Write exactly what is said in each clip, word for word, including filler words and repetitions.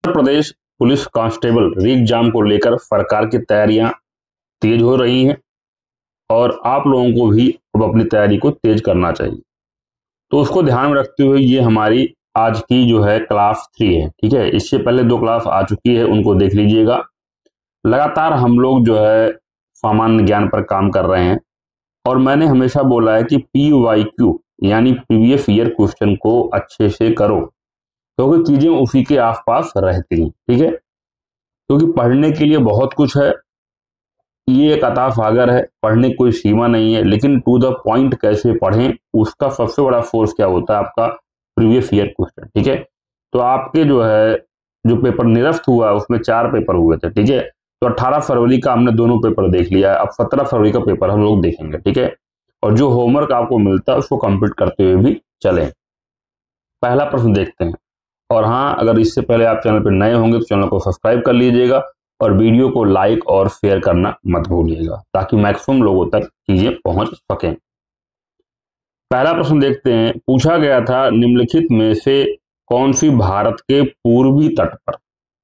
उत्तर Pradesh police constable re exam को लेकर सरकार की तैयारियां तेज हो रही हैं और आप लोगों को भी अब अपनी तैयारी को तेज करना चाहिए। तो उसको ध्यान में रखते हुए ये हमारी आज की जो है क्लास थ्री है, ठीक है। इससे पहले दो क्लास आ चुकी है, उनको देख लीजिएगा। लगातार हम लोग जो है सामान्य ज्ञान पर काम कर रहे हैं और मैंने हमेशा बोला है कि पी वाई क्यू यानी प्रीवियस ईयर क्वेश्चन को अच्छे से करो, क्योंकि तो चीजें उसी के आसपास रहती हैं, ठीक है। क्योंकि तो पढ़ने के लिए बहुत कुछ है, ये एक अथाह सागर है, पढ़ने की कोई सीमा नहीं है, लेकिन टू द पॉइंट कैसे पढ़ें उसका सबसे बड़ा फोर्स क्या होता है, आपका प्रीवियस ईयर क्वेश्चन, ठीक है। तो आपके जो है जो पेपर निरस्त हुआ उसमें चार पेपर हुए थे, ठीक है। तो अठारह फरवरी का हमने दोनों पेपर देख लिया है, अब सत्रह फरवरी का पेपर हम लोग देखेंगे, ठीक है। और जो होमवर्क आपको मिलता है उसको कंप्लीट करते हुए भी चलें। पहला प्रश्न देखते हैं। और हाँ, अगर इससे पहले आप चैनल पर नए होंगे तो चैनल को सब्सक्राइब कर लीजिएगा और वीडियो को लाइक और शेयर करना मत भूलिएगा, ताकि मैक्सिमम लोगों तक चीजें पहुंच सकें। पहला प्रश्न देखते हैं। पूछा गया था, निम्नलिखित में से कौन सी भारत के पूर्वी तट पर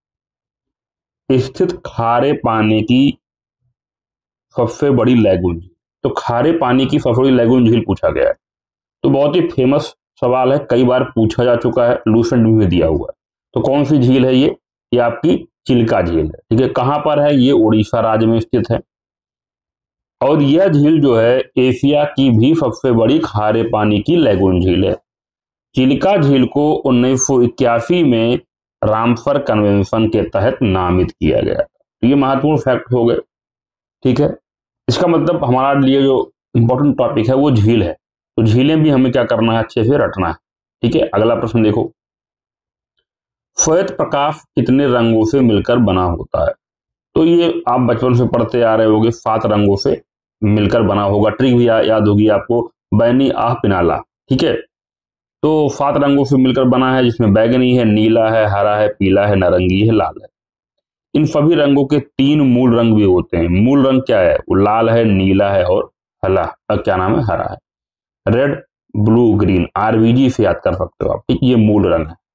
स्थित खारे पानी की सबसे बड़ी लैगून? तो खारे पानी की सबसे बड़ी लैगून झील पूछा गया है। तो बहुत ही फेमस सवाल है, कई बार पूछा जा चुका है, लूसेंट में दिया हुआ है। तो कौन सी झील है ये? ये आपकी चिल्का झील है, ठीक है। कहां पर है? ये उड़ीसा राज्य में स्थित है। और यह झील जो है एशिया की भी सबसे बड़ी खारे पानी की लैगून झील है। चिल्का झील को उन्नीस सौ इक्यासी में रामसर कन्वेंशन के तहत नामित किया गया। तो ये महत्वपूर्ण फैक्ट हो गए, ठीक है। इसका मतलब हमारा लिए जो इंपॉर्टेंट टॉपिक है वो झील है, तो झीलें भी हमें क्या करना है, अच्छे से रटना है, ठीक है। अगला प्रश्न देखो। श्वेत प्रकाश कितने रंगों से मिलकर बना होता है? तो ये आप बचपन से पढ़ते आ रहे होगे, सात रंगों से मिलकर बना होगा। ट्रिक भी या, याद होगी आपको, बैनी आह पिनाला, ठीक है। तो सात रंगों से मिलकर बना है, जिसमें बैगनी है, नीला है, हरा है, पीला है, नारंगी है, लाल है। इन सभी रंगों के तीन मूल रंग भी होते हैं। मूल रंग क्या है? वो लाल है, नीला है और हला क्या नाम है, हरा है। रेड, ब्लू, ग्रीन, आरबीजी से याद कर सकते हो आप, ठीक। ये मूल रंग है।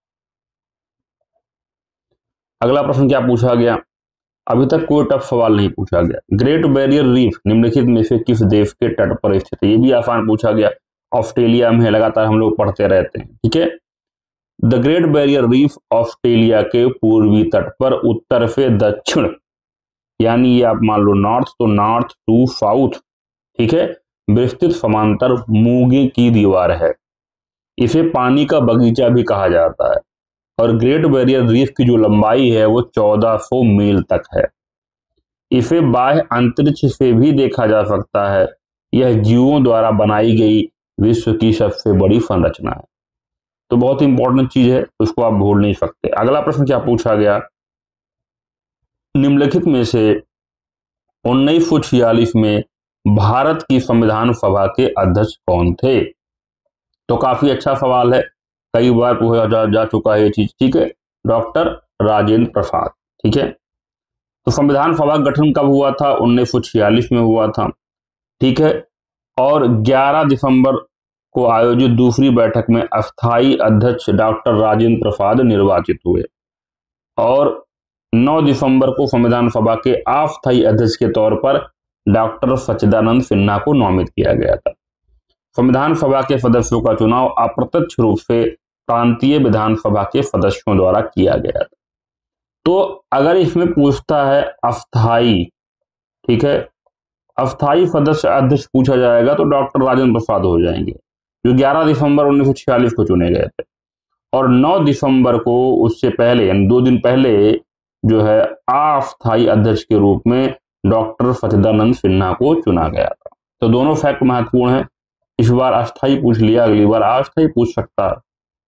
अगला प्रश्न क्या पूछा गया? अभी तक कोई टफ सवाल नहीं पूछा गया। ग्रेट बैरियर रीफ निम्नलिखित में से किस देश के तट पर स्थित है? ये भी आसान पूछा गया, ऑस्ट्रेलिया में है, लगातार हम लोग पढ़ते रहते हैं, ठीक है। The great barrier reef Australia के पूर्वी तट पर उत्तर से दक्षिण, यानी ये आप मान लो नॉर्थ, तो नॉर्थ टू साउथ, ठीक है, विस्तृत समांतर मूंगे की दीवार है। इसे पानी का बगीचा भी कहा जाता है और ग्रेट बैरियर रीफ की जो लंबाई है वो चौदह सौ मील तक है। इसे बाह्य अंतरिक्ष से भी देखा जा सकता है। यह जीवों द्वारा बनाई गई विश्व की सबसे बड़ी संरचना है। तो बहुत इंपॉर्टेंट चीज है, उसको आप भूल नहीं सकते। अगला प्रश्न क्या पूछा गया? निम्नलिखित में से उन्नीस सौ छियालीस में भारत की संविधान सभा के अध्यक्ष कौन थे? तो काफी अच्छा सवाल है, कई बार पूछा जा, जा चुका है ये चीज, ठीक है। डॉक्टर राजेंद्र प्रसाद, ठीक है। तो संविधान सभा गठन कब हुआ था? उन्नीस सौ छियालीस में हुआ था, ठीक है। और ग्यारह दिसंबर को आयोजित दूसरी बैठक में अस्थायी अध्यक्ष डॉक्टर राजेंद्र प्रसाद निर्वाचित हुए और नौ दिसंबर को संविधान सभा के अस्थायी अध्यक्ष के तौर पर डॉक्टर सच्चिदानंद सिन्हा को नामित किया गया था। संविधान सभा के सदस्यों का चुनाव अप्रत्यक्ष रूप से प्रांतीय विधानसभा के सदस्यों द्वारा किया गया था। तो अगर इसमें पूछता है अस्थाई, ठीक है, अस्थाई सदस्य अध्यक्ष पूछा जाएगा तो डॉक्टर राजेंद्र प्रसाद हो जाएंगे, जो ग्यारह दिसंबर उन्नीस सौ छियालीस को चुने गए थे। और नौ दिसंबर को उससे पहले, यानी दो दिन पहले, जो है अस्थाई अध्यक्ष के रूप में डॉक्टर सच्चिदानंद सिन्हा को चुना गया था। तो दोनों फैक्ट महत्वपूर्ण है। इस बार अस्थाई पूछ लिया, अगली बार अस्थाई पूछ सकता है।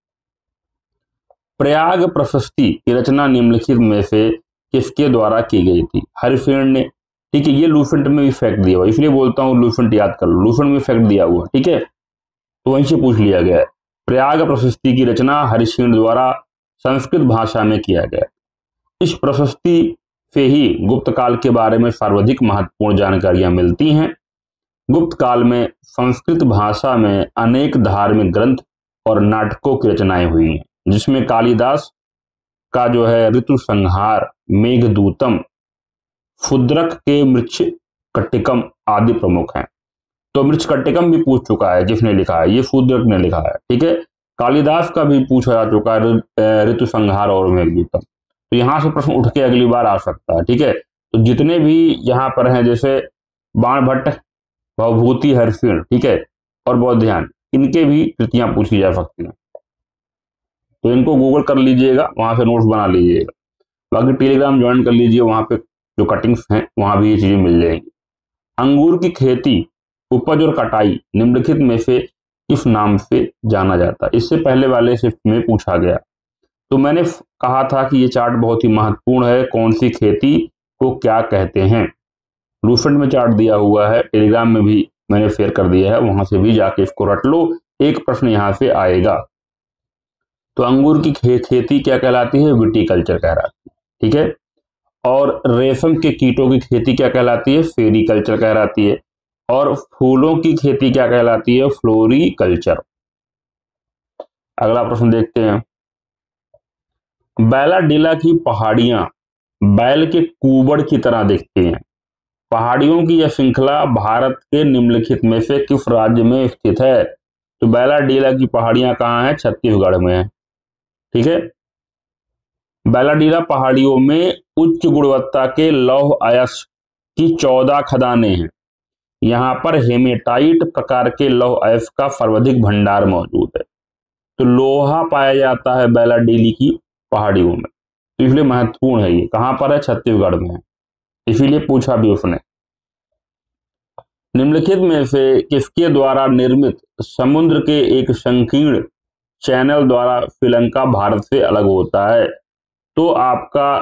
प्रयाग प्रशस्ति की रचना निम्नलिखित में से किसके द्वारा की गई थी? हरिसेन ने, ठीक है। ये लूसेंट में भी फैक्ट दिया हुआ, इसलिए बोलता हूँ लूसेंट याद कर लो, लूसेंट में फैक्ट दिया हुआ, ठीक है। तो वहीं से पूछ लिया गया है। प्रयाग प्रशस्ति की रचना हरिसेन द्वारा संस्कृत भाषा में किया गया। इस प्रशस्ति से ही गुप्त काल के बारे में सर्वाधिक महत्वपूर्ण जानकारियां मिलती हैं। गुप्त काल में संस्कृत भाषा में अनेक धार्मिक ग्रंथ और नाटकों की रचनाएं हुई हैं, जिसमें कालिदास, का जो है ऋतु संहार, मेघदूतम, फुद्रक के मृच्छकटिकम आदि प्रमुख हैं। तो मृच्छकटिकम भी पूछ चुका है जिसने लिखा है, ये फुद्रक ने लिखा है, ठीक है। कालिदास का भी पूछा जा चुका है ऋतु संहार और मेघदूतम। तो यहाँ से प्रश्न उठ के अगली बार आ सकता है, ठीक है। तो जितने भी यहाँ पर हैं, जैसे बाणभट्ट, भवभूति हर्षिण, ठीक है, और बौद्ध्यायन, इनके भी कृतियां पूछी जा सकती हैं। तो इनको गूगल कर लीजिएगा, वहां से नोट्स बना लीजिएगा। बाकी टेलीग्राम ज्वाइन कर लीजिए, वहां पे जो कटिंग्स हैं वहां भी ये चीजें मिल जाएंगी। अंगूर की खेती, उपज और कटाई निम्नलिखित में से किस नाम से जाना जाता है? इससे पहले वाले शिफ्ट में पूछा गया। तो मैंने कहा था कि ये चार्ट बहुत ही महत्वपूर्ण है, कौन सी खेती को क्या कहते हैं। लूसेंट में चार्ट दिया हुआ है, टेलीग्राम में भी मैंने शेयर कर दिया है, वहां से भी जाके इसको रट लो, एक प्रश्न यहां से आएगा। तो अंगूर की खे, खेती क्या कहलाती है? विटीकल्चर कहलाती है, ठीक है। और रेशम के कीटों की खेती क्या कहलाती है? सेरीकल्चर कहलाती है। और फूलों की खेती क्या कहलाती है? फ्लोरीकल्चर। अगला प्रश्न देखते हैं। बैलाडीला की पहाड़ियां बैल के कुबड़ की तरह दिखती हैं। पहाड़ियों की यह श्रृंखला भारत के निम्नलिखित में से किस राज्य में स्थित है? तो बैलाडीला की पहाड़ियां कहाँ हैं? छत्तीसगढ़ में है, ठीक है। बैलाडीला पहाड़ियों में उच्च गुणवत्ता के लौह अयस्क की चौदह खदानें हैं। यहाँ पर हेमेटाइट प्रकार के लौह अयस्क का सर्वाधिक भंडार मौजूद है। तो लोहा पाया जाता है बैलाडीली की पहाड़ियों में, तो इसलिए महत्वपूर्ण है। ये कहाँ पर है? छत्तीसगढ़ में है, इसीलिए पूछा भी उसने। निम्नलिखित में से किसके द्वारा निर्मित समुद्र के एक संकीर्ण चैनल द्वारा श्रीलंका भारत से अलग होता है? तो आपका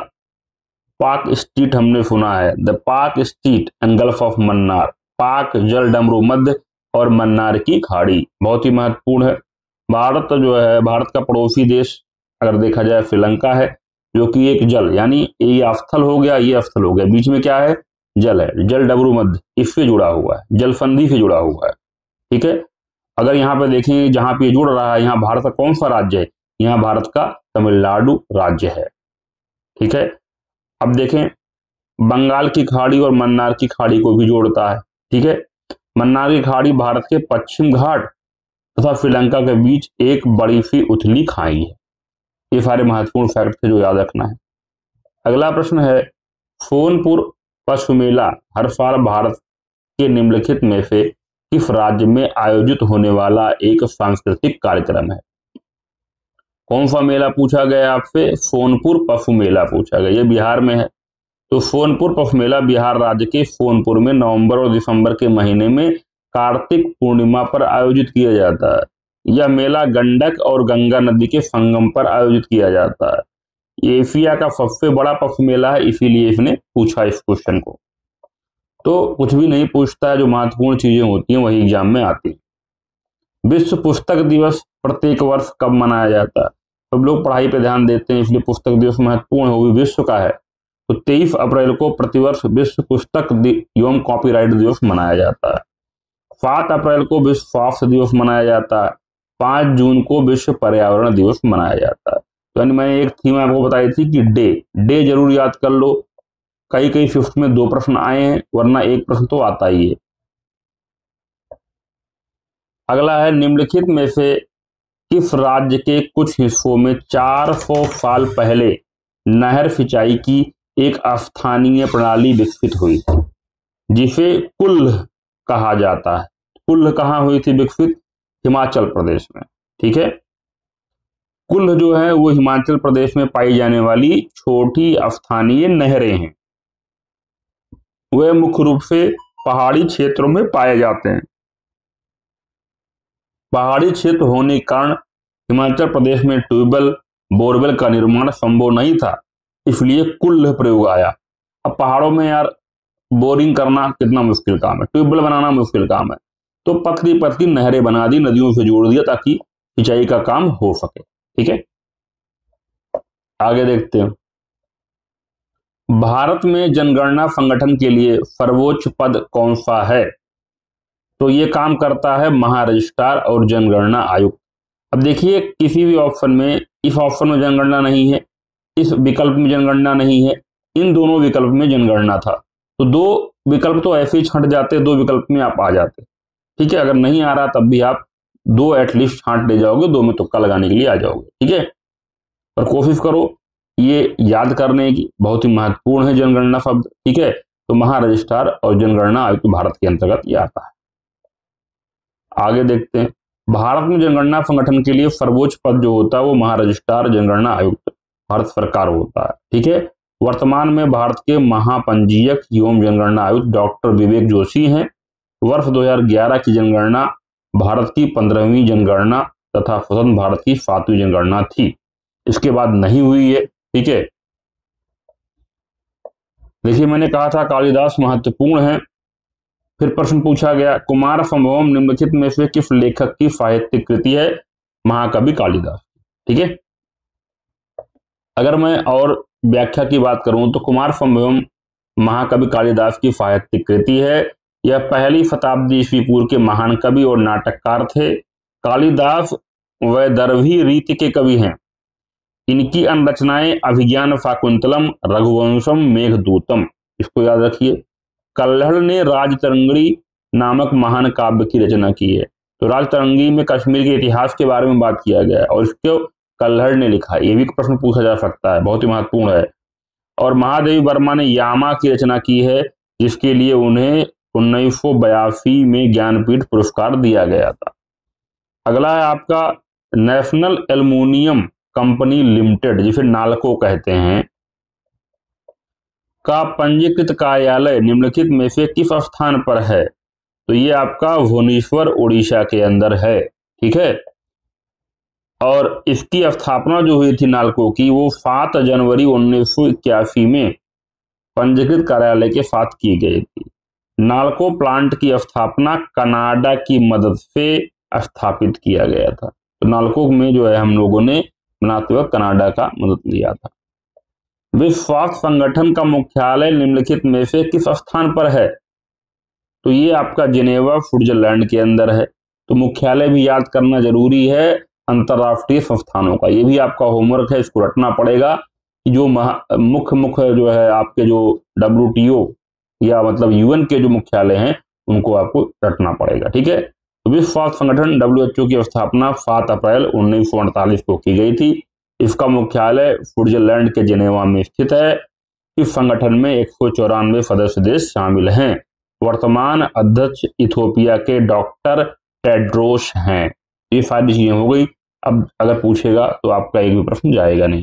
पाक स्ट्रीट हमने सुना है, the Palk strait and gulf of Mannar, Palk जल डमरू मध्य और मन्नार की खाड़ी, बहुत ही महत्वपूर्ण है। भारत जो है, भारत का पड़ोसी देश अगर देखा जाए श्रीलंका है, जो कि एक जल, यानी ये अस्थल हो गया, ये अस्थल हो गया, बीच में क्या है? जल है, जल डमरू मध्य, इससे जुड़ा हुआ है, जल संधि से जुड़ा हुआ है, ठीक है। अगर यहाँ पे देखें, जहां पे जुड़ रहा है, यहाँ भारत का कौन सा राज्य है? यहाँ भारत का तमिलनाडु राज्य है, ठीक है। अब देखें, बंगाल की खाड़ी और मन्नार की खाड़ी को भी जोड़ता है, ठीक है। मन्नार की खाड़ी भारत के पश्चिम घाट तथा श्रीलंका के बीच एक बड़ी सी उथली खाई है। ये सारे महत्वपूर्ण फैक्ट थे जो याद रखना है। अगला प्रश्न है, सोनपुर पशु मेला हर साल भारत के निम्नलिखित में से किस राज्य में आयोजित होने वाला एक सांस्कृतिक कार्यक्रम है? कौन सा मेला पूछा गया आपसे? सोनपुर पशु मेला पूछा गया, ये बिहार में है। तो सोनपुर पशु मेला बिहार राज्य के सोनपुर में नवंबर और दिसंबर के महीने में कार्तिक पूर्णिमा पर आयोजित किया जाता है। यह मेला गंडक और गंगा नदी के संगम पर आयोजित किया जाता है। ये एशिया का सबसे बड़ा पशु मेला है, इसीलिए इसने पूछा इस क्वेश्चन को। तो कुछ भी नहीं पूछता है, जो महत्वपूर्ण चीजें होती हैं वही एग्जाम में आती है। विश्व पुस्तक दिवस प्रत्येक वर्ष कब मनाया जाता है? सब लोग पढ़ाई पे ध्यान देते हैं, इसलिए पुस्तक दिवस महत्वपूर्ण हो, विश्व का है। तो तेईस अप्रैल को प्रतिवर्ष विश्व पुस्तक एवं कॉपीराइट दिवस मनाया जाता है। सात अप्रैल को विश्व स्वास्थ्य दिवस मनाया जाता है। पांच जून को विश्व पर्यावरण दिवस मनाया जाता है। तो यानी मैंने एक थीम आपको बताई थी कि डे डे जरूर याद कर लो। कई कई शिफ्ट में दो प्रश्न आए हैं, वरना एक प्रश्न तो आता ही है। अगला है, निम्नलिखित में से किस राज्य के कुछ हिस्सों में चार सौ साल पहले नहर सिंचाई की एक स्थानीय प्रणाली विकसित हुई थी, जिसे कुल्ह कहा जाता है? कुल्ह कहाँ हुई थी विकसित? हिमाचल प्रदेश में, ठीक है। कुल्ह जो है वो हिमाचल प्रदेश में पाई जाने वाली छोटी स्थानीय नहरें हैं। वे मुख्य रूप से पहाड़ी क्षेत्रों में पाए जाते हैं। पहाड़ी क्षेत्र होने के कारण हिमाचल प्रदेश में ट्यूबवेल, बोरवेल का निर्माण संभव नहीं था, इसलिए कुल्ह प्रयोग आया। अब पहाड़ों में यार बोरिंग करना कितना मुश्किल काम है, ट्यूबवेल बनाना मुश्किल काम है, तो पतली पतली नहरें बना दी, नदियों से जोड़ दिया ताकि सिंचाई का काम हो सके, ठीक है। आगे देखते हैं। भारत में जनगणना संगठन के लिए सर्वोच्च पद कौन सा है? तो ये काम करता है महारजिस्ट्रार और जनगणना आयुक्त। अब देखिए, किसी भी ऑप्शन में, इस ऑप्शन में जनगणना नहीं है, इस विकल्प में जनगणना नहीं है, इन दोनों विकल्प में जनगणना था। तो दो विकल्प तो ऐसे ही छंट जाते, दो विकल्प में आप आ जाते। ठीक है, अगर नहीं आ रहा तब भी आप दो एटलीस्ट छांट ले जाओगे, दो में तुक्का लगाने के लिए आ जाओगे। ठीक है, पर कोशिश करो ये याद करने की, बहुत ही महत्वपूर्ण है जनगणना शब्द। ठीक है, तो महारजिस्ट्रार और जनगणना आयुक्त भारत के अंतर्गत ये आता है। आगे देखते हैं, भारत में जनगणना संगठन के लिए सर्वोच्च पद जो होता है वो महारजिस्ट्रार जनगणना आयुक्त भारत सरकार होता है। ठीक है, वर्तमान में भारत के महापंजीयक एवं जनगणना आयुक्त डॉक्टर विवेक जोशी हैं। वर्ष दो हज़ार ग्यारह की जनगणना भारत की पंद्रहवीं जनगणना तथा स्वतंत्र भारत की सातवीं जनगणना थी, इसके बाद नहीं हुई है। ठीक है, देखिए मैंने कहा था कालिदास महत्वपूर्ण है। फिर प्रश्न पूछा गया, कुमार संभवम निम्नलिखित में से किस लेखक की साहित्यिक कृति है? महाकवि कालिदास। ठीक है, अगर मैं और व्याख्या की बात करूं तो कुमार संभवम महाकवि कालिदास की साहित्यिक कृति है। यह पहली शताब्दी ईस्वी पूर्व के महान कवि और नाटककार थे। कालिदास वैदर्भी रीति के कवि हैं। इनकी अन्य रचनाएं अभिज्ञान शाकुंतलम, रघुवंशम, मेघदूतम, इसको याद रखिए। कल्हड़ ने राजतरंगिणी नामक महान काव्य की रचना की है। तो राजतरंगिणी में कश्मीर के इतिहास के बारे में बात किया गया है और इसको कल्हड़ ने लिखा है। ये भी प्रश्न पूछा जा सकता है, बहुत ही महत्वपूर्ण है। और महादेवी वर्मा ने यामा की रचना की है, जिसके लिए उन्हें उन्नीस सौ बयासी में ज्ञानपीठ पुरस्कार दिया गया था। अगला है आपका नेशनल एल्युमिनियम कंपनी लिमिटेड, जिसे नालको कहते हैं, का पंजीकृत कार्यालय निम्नलिखित में से किस स्थान पर है? तो ये आपका भुवनेश्वर उड़ीसा के अंदर है। ठीक है, और इसकी स्थापना जो हुई थी नालको की, वो सात जनवरी उन्नीस सौ इक्यासी में पंजीकृत कार्यालय के साथ की गई थी। नालको प्लांट की स्थापना कनाडा की मदद से स्थापित किया गया था। तो नालको में जो है हम लोगों ने बनाते वक्त कनाडा का मदद लिया था। विश्व स्वास्थ्य संगठन का मुख्यालय निम्नलिखित में से किस स्थान पर है? तो ये आपका जिनेवा स्विट्जरलैंड के अंदर है। तो मुख्यालय भी याद करना जरूरी है अंतर्राष्ट्रीय संस्थानों का, ये भी आपका होमवर्क है, इसको रटना पड़ेगा कि जो मुख्य मुख्य जो है आपके जो डब्ल्यू टी ओ या मतलब यूएन के जो मुख्यालय हैं उनको आपको रटना पड़ेगा। ठीक है, तो विश्व स्वास्थ्य संगठन डब्ल्यू एच ओ की स्थापना सात अप्रैल उन्नीस सौ अड़तालीस को की गई थी। इसका मुख्यालय स्विट्जरलैंड के जिनेवा में स्थित है। इस संगठन में एक सौ चौरानवे सदस्य देश शामिल हैं। वर्तमान अध्यक्ष इथियोपिया के डॉक्टर टेड्रोस हैं। ये सारी चीजें हो गई। अब अगर पूछेगा तो आपका एक भी प्रश्न जाएगा नहीं।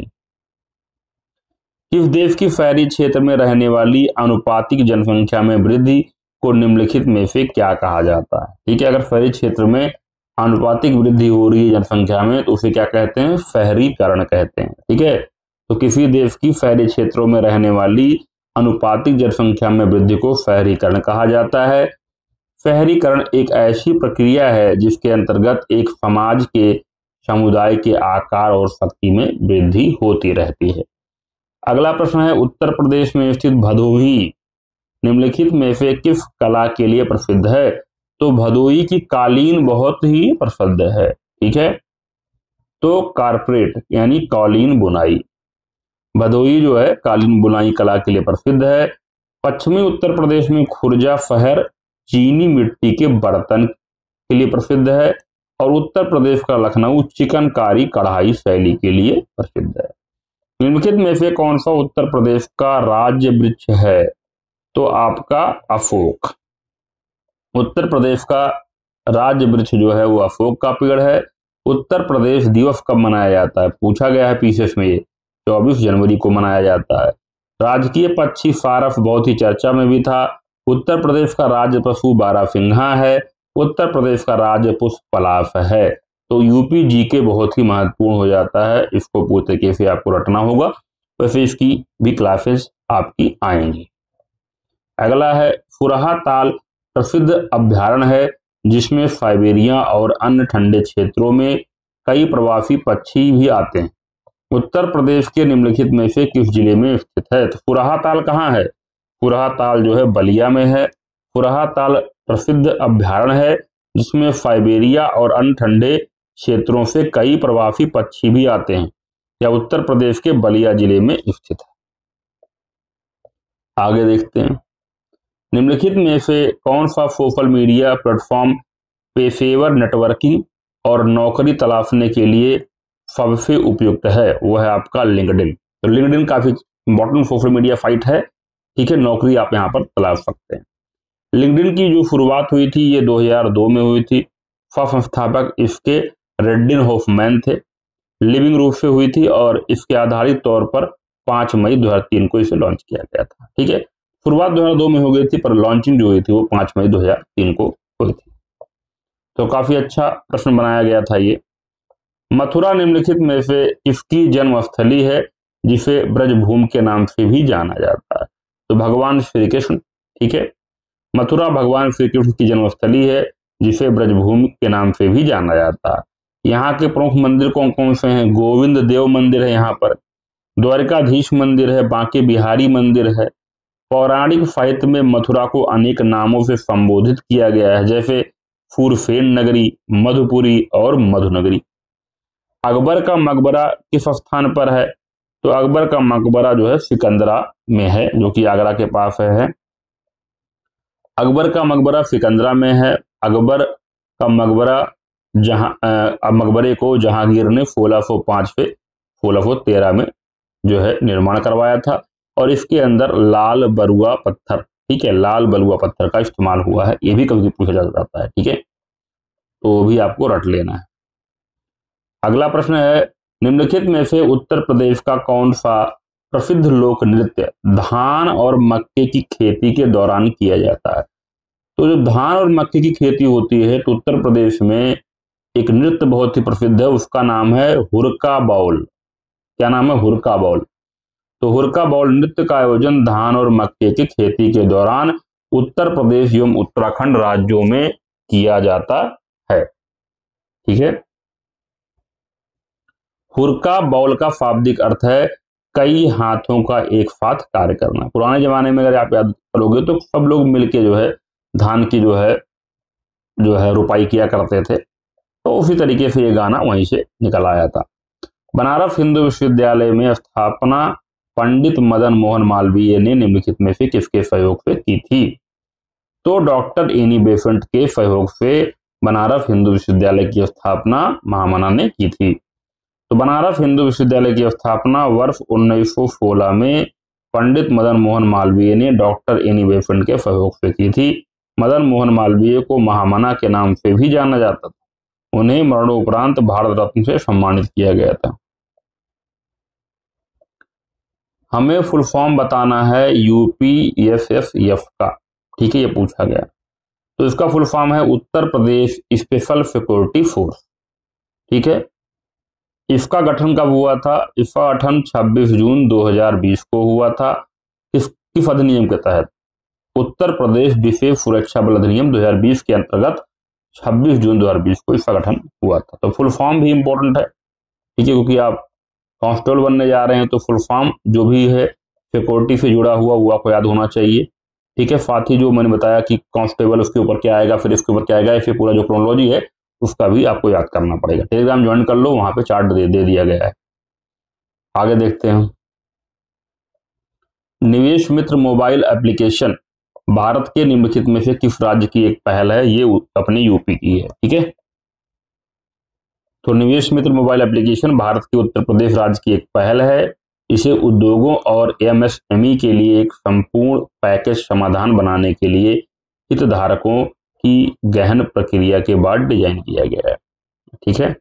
किस देश की शहरी क्षेत्र में रहने वाली अनुपातिक जनसंख्या में वृद्धि को निम्नलिखित में से क्या कहा जाता है? ठीक है, अगर शहरी क्षेत्र में अनुपातिक वृद्धि हो रही है जनसंख्या में तो उसे क्या कहते हैं? शहरीकरण कहते हैं। ठीक है, तो किसी देश की शहरी क्षेत्रों में रहने वाली अनुपातिक जनसंख्या में वृद्धि को शहरीकरण कहा जाता है। शहरीकरण एक ऐसी प्रक्रिया है जिसके अंतर्गत एक समाज के समुदाय के आकार और शक्ति में वृद्धि होती रहती है। अगला प्रश्न है, उत्तर प्रदेश में स्थित भदोही निम्नलिखित में से किस कला के लिए प्रसिद्ध है? तो भदोही की कालीन बहुत ही प्रसिद्ध है। ठीक है, तो कारपेट यानी कालीन बुनाई, भदोही जो है कालीन बुनाई कला के लिए प्रसिद्ध है। पश्चिमी उत्तर प्रदेश में खुर्जा शहर चीनी मिट्टी के बर्तन के लिए प्रसिद्ध है और उत्तर प्रदेश का लखनऊ चिकनकारी कढ़ाई शैली के लिए प्रसिद्ध है। निम्नलिखित में से कौन सा उत्तर प्रदेश का राज्य वृक्ष है? तो आपका अशोक। उत्तर प्रदेश का राज्य वृक्ष जो है वो अशोक का पेड़ है। उत्तर प्रदेश दिवस कब मनाया जाता है? पूछा गया है पीसीएस में, ये चौबीस जनवरी को मनाया जाता है। राजकीय पक्षी सारस बहुत ही चर्चा में भी था। उत्तर प्रदेश का राज्य पशु बारहसिंघा है। उत्तर प्रदेश का राज्य पुष्प पलाश है। तो यूपी जी के बहुत ही महत्वपूर्ण हो जाता है, इसको पूरी तरीके से आपको रटना होगा, वैसे इसकी भी क्लासेस आपकी आएंगी। अगला है, फुरहा ताल प्रसिद्ध अभ्यारण्य है जिसमें साइबेरिया और अन्य ठंडे क्षेत्रों में कई प्रवासी पक्षी भी आते हैं। उत्तर प्रदेश के निम्नलिखित में से किस जिले में स्थित है? तो फुरहा ताल कहाँ है? फुरहा ताल जो है बलिया में है। फुरहा ताल प्रसिद्ध अभ्यारण्य है जिसमें साइबेरिया और अन्य ठंडे क्षेत्रों से कई प्रवासी पक्षी भी आते हैं। या उत्तर प्रदेश के बलिया जिले में स्थित है। आगे देखते हैं, निम्नलिखित में से कौन सा सोशल मीडिया प्लेटफॉर्म पेशेवर नेटवर्किंग और नौकरी तलाशने के लिए सबसे उपयुक्त है? वह है आपका लिंक्डइन। तो लिंक्डइन काफी इंपॉर्टेंट सोशल मीडिया साइट है, ठीक है, नौकरी आप यहाँ पर तलाश सकते हैं। लिंक्डइन की जो शुरुआत हुई थी ये दो हज़ार दो में हुई थी। संस्थापक इसके रेडिन हॉफमैन थे, लिविंग रूप से हुई थी और इसके आधारित तौर पर पाँच मई दो हज़ार तीन को इसे लॉन्च किया गया था। ठीक है, शुरुआत दो हज़ार दो में हो गई थी पर लॉन्चिंग जो हुई थी वो पाँच मई दो हज़ार तीन को हुई थी। तो काफी अच्छा प्रश्न बनाया गया था ये। मथुरा निम्नलिखित में से किसकी जन्मस्थली है जिसे ब्रजभूमि के नाम से भी जाना जाता है? तो भगवान श्री कृष्ण, ठीक है, मथुरा भगवान श्री कृष्ण की जन्मस्थली है जिसे ब्रजभूमि के नाम से भी जाना जाता है। यहाँ के प्रमुख मंदिर कौन कौन से हैं? गोविंद देव मंदिर है यहाँ पर, द्वारिकाधीश मंदिर है, बांके बिहारी मंदिर है। पौराणिक साहित्य में मथुरा को अनेक नामों से संबोधित किया गया है, जैसे फूरफेन नगरी, मधुपुरी और मधुनगरी। अकबर का मकबरा किस स्थान पर है? तो अकबर का मकबरा जो है सिकंदरा में है, जो कि आगरा के पास है। अकबर का मकबरा सिकंदरा में है। अकबर का मकबरा जहां मकबरे को जहांगीर ने सोलह सौ पाँच से सोलह सौ तेरह में जो है निर्माण करवाया था और इसके अंदर लाल बलुआ पत्थर, ठीक है, लाल बलुआ पत्थर का इस्तेमाल हुआ है। ये भी कभी पूछा जा जाता है, ठीक है, तो वो भी आपको रट लेना है। अगला प्रश्न है, निम्नलिखित में से उत्तर प्रदेश का कौन सा प्रसिद्ध लोक नृत्य धान और मक्के की खेती के दौरान किया जाता है? तो जो धान और मक्के की खेती होती है तो उत्तर प्रदेश में एक नृत्य बहुत ही प्रसिद्ध है, उसका नाम है हुरका बाउल। क्या नाम है? हुरका बाउल। तो हुरका बाउल नृत्य का आयोजन धान और मक्के की खेती के दौरान उत्तर प्रदेश एवं उत्तराखंड राज्यों में किया जाता है, ठीक है। हुरका बाउल का शाब्दिक अर्थ है कई हाथों का एक साथ कार्य करना। पुराने जमाने में अगर आप याद करोगे तो सब लोग मिलके जो है धान की जो है जो है रुपाई किया करते थे, तो उसी तरीके से ये गाना वहीं से निकल आया था। बनारस हिंदू विश्वविद्यालय में स्थापना पंडित मदन मोहन मालवीय ने निम्नलिखित में से किसके सहयोग से की थी? तो डॉक्टर एनी बेसेंट के सहयोग से बनारस हिंदू विश्वविद्यालय की स्थापना महामना ने की थी। तो बनारस हिंदू विश्वविद्यालय की स्थापना वर्ष उन्नीस सौ सोलह में पंडित मदन मोहन मालवीय ने डॉक्टर एनी बेसेंट के सहयोग से की थी। मदन मोहन मालवीय को महामना के नाम से भी जाना जाता था। उन्हें मरणोपरांत भारत रत्न से सम्मानित किया गया था। हमें फुल फॉर्म बताना है यूपीएसएसएफ का, ठीक है, ये पूछा गया। तो इसका फुल फॉर्म है Uttar Pradesh special security force, ठीक है। इसका गठन कब हुआ था? इसका गठन छब्बीस जून दो हज़ार बीस को हुआ था। किस किस अधिनियम के तहत? उत्तर प्रदेश विशेष सुरक्षा बल अधिनियम दो हज़ार बीस के अंतर्गत छब्बीस जून दो हज़ार बीस को इसका गठन हुआ था। तो फुल फॉर्म भी इंपॉर्टेंट है, ठीक है, क्योंकि आप कांस्टेबल बनने जा रहे हैं तो फुल फॉर्म जो भी है सिक्योरिटी से जुड़ा हुआ वो आपको याद होना चाहिए, ठीक है। साथ ही जो मैंने बताया कि कांस्टेबल उसके ऊपर क्या आएगा, फिर इसके ऊपर क्या आएगा, ऐसे पूरा जो क्रोनोलॉजी है उसका भी आपको याद करना पड़ेगा। टेलीग्राम ज्वाइन कर लो, वहां पे चार्ट दे, दे दिया गया है। आगे देखते हैं, निवेश मित्र मोबाइल एप्लीकेशन भारत के निम्नलिखित में से किस राज्य की एक पहल है? ये अपने यूपी की है, ठीक है। तो निवेश मित्र मोबाइल एप्लीकेशन भारत के उत्तर प्रदेश राज्य की एक पहल है। इसे उद्योगों और एमएसएमई के लिए एक संपूर्ण पैकेज समाधान बनाने के लिए हितधारकों की गहन प्रक्रिया के बाद डिजाइन किया गया है, ठीक है।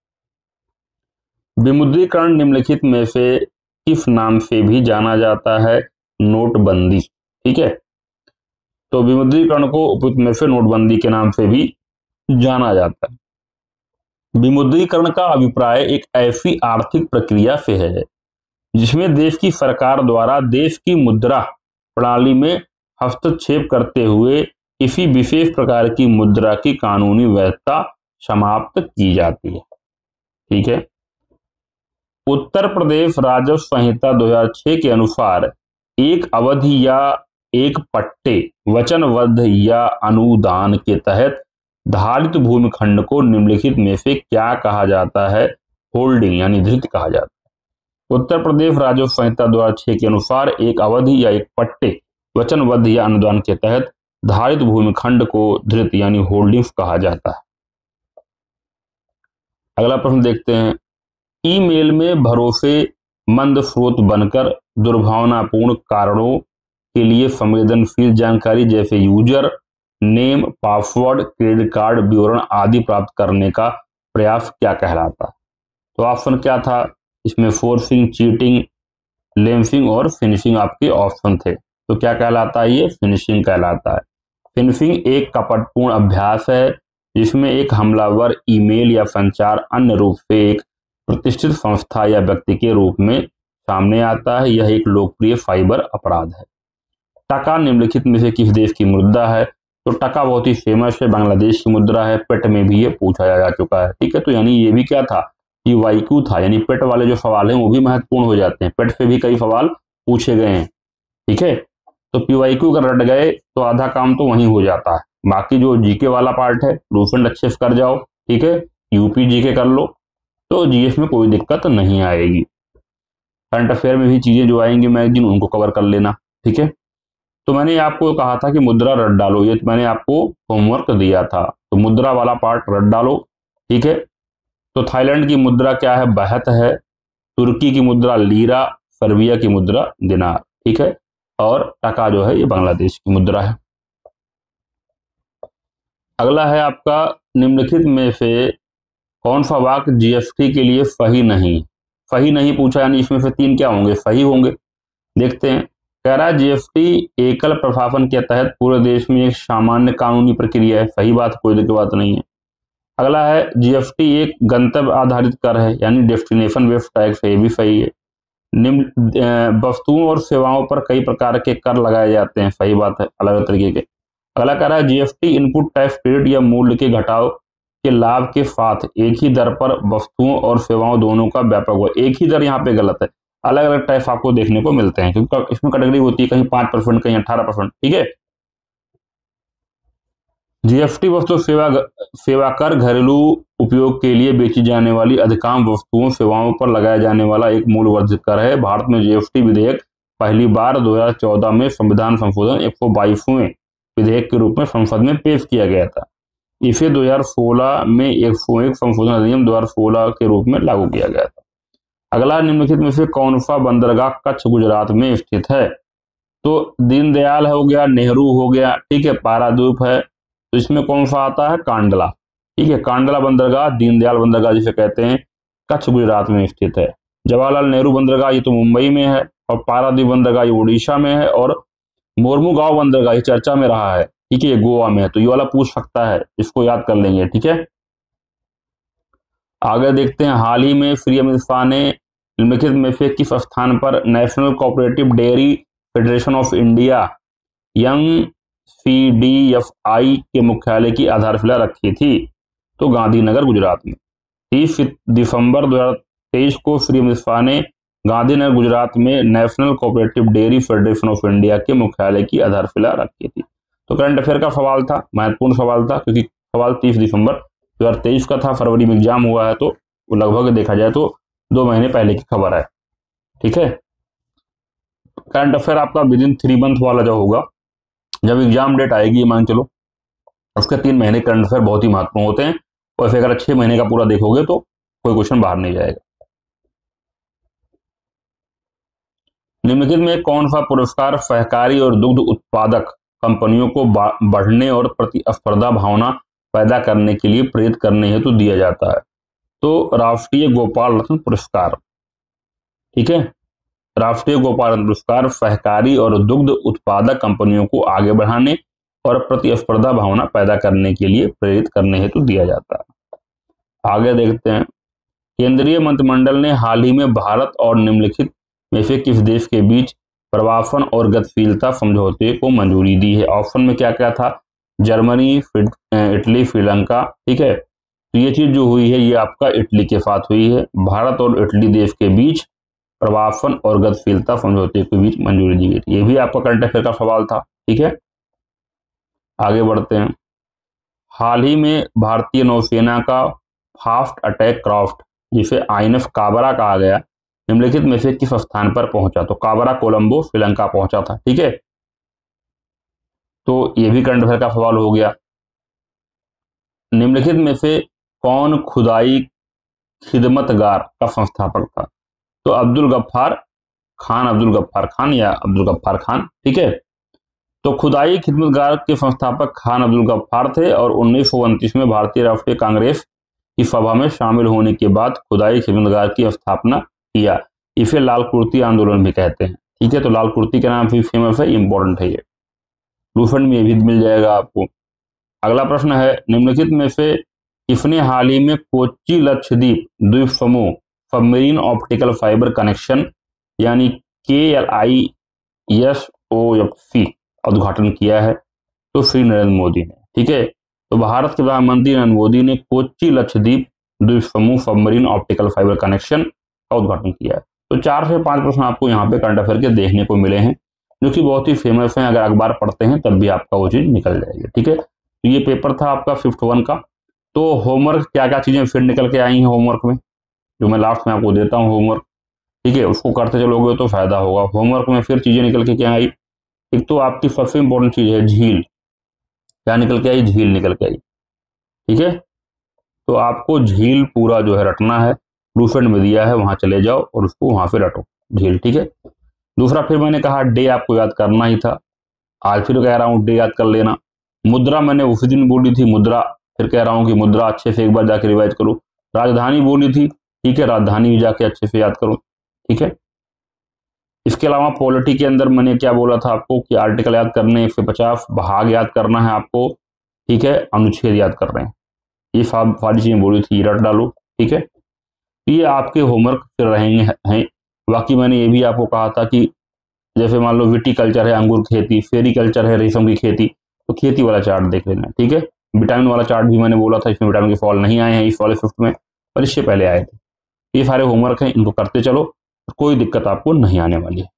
विमुद्रीकरण निम्नलिखित में से किस नाम से भी जाना जाता है? नोटबंदी, ठीक है। तो विमुद्रीकरण को उपयुक्त में से नोटबंदी के नाम से भी जाना जाता है। विमुद्रीकरण का अभिप्राय एक ऐसी आर्थिक प्रक्रिया से है जिसमें देश की सरकार द्वारा देश की मुद्रा प्रणाली में हस्तक्षेप करते हुए किसी विशेष प्रकार की मुद्रा की कानूनी वैधता समाप्त की जाती है, ठीक है। उत्तर प्रदेश राजस्व संहिता दो हज़ार छह के अनुसार एक अवधि या एक पट्टे वचनबद्ध या अनुदान के तहत धारित भूमि खंड को निम्नलिखित में से क्या कहा जाता है? होल्डिंग यानी धृत कहा जाता है। उत्तर प्रदेश राजस्व संहिता दो हजार छह के अनुसार एक अवधि या एक पट्टे वचनबद्ध या अनुदान के तहत धारित भूमिखंड को धृत यानी होल्डिंग्स कहा जाता है। अगला प्रश्न देखते हैं, ईमेल में भरोसेमंद स्रोत बनकर दुर्भावनापूर्ण कारणों के लिए संवेदनशील जानकारी जैसे user name, password, credit card विवरण आदि प्राप्त करने का प्रयास क्या कहलाता है? तो ऑप्शन क्या था इसमें? फोर्सिंग, चीटिंग, लेंसिंग और फिनिशिंग आपके ऑप्शन थे। तो क्या कहलाता है? ये फिनिशिंग कहलाता है। फिनिशिंग एक कपटपूर्ण अभ्यास है जिसमें एक हमलावर ईमेल या संचार अन्य रूप से एक प्रतिष्ठित संस्था या व्यक्ति के रूप में सामने आता है। यह एक लोकप्रिय साइबर अपराध है। टका निम्नलिखित में से किस देश की मुद्रा है? तो टका बहुत ही फेमस है, बांग्लादेश की मुद्रा है। पेट में भी ये पूछा जा चुका है। ठीक है, तो यानी ये भी क्या था? ये वाईक्यू था, यानी पेट वाले जो सवाल हैं वो भी महत्वपूर्ण हो जाते हैं। पेट से भी कई सवाल पूछे गए हैं। ठीक है, तो पीवाईक्यू अगर रट गए तो आधा काम तो वहीं हो जाता है। बाकी जो जीके वाला पार्ट है रूफेंड अच्छे से कर जाओ। ठीक है, यूपी जीके कर लो तो जीएस में कोई दिक्कत नहीं आएगी। करंट अफेयर में भी चीजें जो आएंगी मैगजीन उनको कवर कर लेना। ठीक है, तो मैंने आपको कहा था कि मुद्रा रट डालो, ये तो मैंने आपको होमवर्क दिया था, तो मुद्रा वाला पार्ट रट डालो। ठीक है, तो थाईलैंड की मुद्रा क्या है? बहत है। तुर्की की मुद्रा लीरा, सर्बिया की मुद्रा दिनार। ठीक है, और टका जो है ये बांग्लादेश की मुद्रा है। अगला है आपका, निम्नलिखित में से कौन सा वाक्य जीएसटी के लिए सही नहीं? सही नहीं पूछा, यानी इसमें से तीन क्या होंगे? सही होंगे। देखते हैं, कह रहा है जीएसटी एकल प्रशासन के तहत पूरे देश में एक सामान्य कानूनी प्रक्रिया है। सही बात, कोई दिक्कत बात नहीं है। अगला है, जीएसटी एक गंतव्य आधारित कर है, यानी डेस्टिनेशन बेस्ड टैक्स है, ये भी सही है। निम्न वस्तुओं और सेवाओं पर कई प्रकार के कर लगाए जाते हैं। सही बात है, अलग अलग तरीके के। अगला कह रहा है, जीएसटी इनपुट टैक्स क्रेडिट या मूल्य के घटाव के लाभ के साथ एक ही दर पर वस्तुओं और सेवाओं दोनों का व्यापक हुआ। एक ही दर यहाँ पे गलत है, अलग अलग टैक्स आपको देखने को मिलते हैं, क्योंकि इसमें कैटेगरी होती है, कहीं पांच परसेंट कहीं अठारह परसेंट। ठीक है, जीएसटी वस्तु सेवा सेवा कर घरेलू उपयोग के लिए बेची जाने वाली अधिकांश वस्तुओं सेवाओं पर लगाया जाने वाला एक मूल्य वर्धित कर है। भारत में जीएसटी विधेयक पहली बार दो हज़ार चौदह में संविधान संशोधन एक सौ बाईसवें विधेयक के रूप में संसद में पेश किया गया था। इसे दो हज़ार सोलह में एक सौ एक संशोधन अधिनियम दो हज़ार सोलह के रूप में लागू किया गया था। अगला, निम्नलिखित में से कौन सा बंदरगाह कच्छ गुजरात में स्थित है? तो दीनदयाल हो गया, नेहरू हो गया, ठीक है, पारादीप है, तो इसमें कौन सा आता है? कांडला। ठीक है, कांडला बंदरगाह, दीनदयाल बंदरगाह जिसे कहते हैं, कच्छ गुजरात में स्थित है। जवाहरलाल नेहरू बंदरगाह ये तो मुंबई में है, और पारादीप बंदरगाह ये उड़ीसा में है, और मोरमुगांव बंदरगाह ये चर्चा में रहा है, ठीक है, ये गोवा में है। तो ये वाला पूछ सकता है, इसको याद कर लेंगे। ठीक है, आगे देखते हैं, हाल ही में श्री अमित शाह ने निम्नलिखित में से किस स्थान पर national cooperative dairy federation of India यंग सी डी एफ आई के मुख्यालय की आधारशिला रखी थी? तो गांधीनगर गुजरात में। तीस दिसंबर दो हज़ार तेईस को श्री अमित शाह ने गांधीनगर गुजरात में national cooperative dairy federation of India के मुख्यालय की आधारशिला रखी थी। तो करंट अफेयर का सवाल था, महत्वपूर्ण सवाल था, क्योंकि सवाल तीस दिसंबर दो हज़ार तेईस का था, फरवरी में एग्जाम हुआ है, तो लगभग देखा जाए तो दो महीने पहले की खबर है। ठीक है, करंट अफेयर आपका विद इन थ्री मंथ वाला जो होगा, जब एग्जाम डेट आएगी मान चलो उसके तीन महीने करंट अफेयर बहुत ही महत्वपूर्ण होते हैं, और फिर अगर छह महीने का पूरा देखोगे तो कोई क्वेश्चन बाहर नहीं जाएगा। निम्नलिखित में कौन सा पुरस्कार सहकारी और दुग्ध उत्पादक कंपनियों को बढ़ने और प्रतिस्पर्धा भावना पैदा करने के लिए प्रेरित करने हेतु तो दिया जाता है? तो राष्ट्रीय गोपाल रत्न पुरस्कार। ठीक है, राष्ट्रीय गोपाल रत्न पुरस्कार सहकारी और दुग्ध उत्पादक कंपनियों को आगे बढ़ाने और प्रतिस्पर्धा भावना पैदा करने के लिए प्रेरित करने हेतु तो दिया जाता है। आगे देखते हैं, केंद्रीय मंत्रिमंडल ने हाल ही में भारत और निम्नलिखित में से किस देश के बीच प्रवासन और गतिशीलता समझौते को मंजूरी दी है? ऑप्शन में क्या क्या था? Germany, Italy, Sri Lanka. ठीक है, तो ये चीज जो हुई है ये आपका इटली के साथ हुई है। भारत और इटली देश के बीच प्रवासन और गतिशीलता समझौते के बीच मंजूरी दी गई थी। ये भी आपका करंट अफेयर का सवाल था। ठीक है, आगे बढ़ते हैं, हाल ही में भारतीय नौसेना का फास्ट अटैक क्राफ्ट जिसे आईएनएस काबरा कहा गया, निम्नलिखित में से किस स्थान पर पहुंचा? तो काबरा कोलंबो श्रीलंका पहुंचा था। ठीक है, तो ये भी करंट अफेयर का सवाल हो गया। निम्नलिखित में से कौन खुदाई खिदमतगार का संस्थापक था? तो अब्दुल गफ्फार खान, अब्दुल गफ्फार खान या अब्दुल गफ्फार खान। ठीक है, तो खुदाई खिदमतगार के संस्थापक खान अब्दुल गफ्फार थे और उन्नीस सौ उनतीस में भारतीय राष्ट्रीय कांग्रेस की सभा में शामिल होने के बाद खुदाई खिदमतगार की स्थापना किया। इसे लाल कुर्ती आंदोलन भी कहते हैं। ठीक है, तो लाल कुर्ती के नाम से फेमस है, इंपॉर्टेंट है ये, लूफेंट में ये भी मिल जाएगा आपको। अगला प्रश्न है, निम्नलिखित में से किसने हाल ही में कोच्चि लक्षद्वीप द्वीप समूह सबमरीन ऑप्टिकल फाइबर कनेक्शन यानी K L I S O F C उद्घाटन किया है? तो श्री नरेंद्र मोदी ने। ठीक है, तो भारत के प्रधानमंत्री नरेंद्र मोदी ने कोच्चि लक्षद्वीप द्वीप समूह सबमरीन ऑप्टिकल फाइबर कनेक्शन का उद्घाटन किया है। तो चार से पांच प्रश्न आपको यहाँ पे करंट अफेयर के देखने को मिले हैं, जो कि बहुत ही फेमस हैं। अगर अखबार पढ़ते हैं तब भी आपका वो चीज निकल जाएगी। ठीक है, तो ये पेपर था आपका फिफ्थ वन का। तो होमवर्क क्या क्या चीजें फिर निकल के आई हैं होमवर्क में, जो मैं लास्ट में आपको देता हूँ होमवर्क। ठीक है, उसको करते चलोगे तो फायदा होगा। होमवर्क में फिर चीजें निकल के क्या आई? एक तो आपकी सबसे इंपॉर्टेंट चीज है झील। क्या निकल के आई? झील निकल के आई। ठीक है, तो आपको झील पूरा जो है रटना है, लूफेंट में दिया है, वहां चले जाओ और उसको वहां पे रटो झील। ठीक है, दूसरा फिर मैंने कहा डे आपको याद करना ही था, आज फिर कह रहा हूँ डे याद कर लेना। मुद्रा मैंने उसी दिन बोली थी, मुद्रा फिर कह रहा हूँ कि मुद्रा अच्छे से एक बार जाके रिवाइज करो। राजधानी बोली थी, ठीक है, राजधानी भी जाके अच्छे से याद करो। ठीक है, इसके अलावा पॉलिटी के अंदर मैंने क्या बोला था आपको कि आर्टिकल याद करने एक सौ पचास, भाग याद करना है आपको। ठीक है, अनुच्छेद याद कर रहे हैं, ये सारी चीजें बोली थी, रट डालो। ठीक है, ये आपके होमवर्क फिर रहेंगे हैं। बाकी मैंने ये भी आपको कहा था कि जैसे मान लो विटीकल्चर है अंगूर खेती, सेरीकल्चर है रेशम की खेती, तो खेती वाला चार्ट देख लेना। ठीक है, विटामिन वाला चार्ट भी मैंने बोला था, इसमें विटामिन के फॉल नहीं आए हैं इस वाले फिफ्थ में, पर इससे पहले आए थे। ये सारे होमवर्क हैं, इनको करते चलो, कोई दिक्कत आपको नहीं आने वाली है।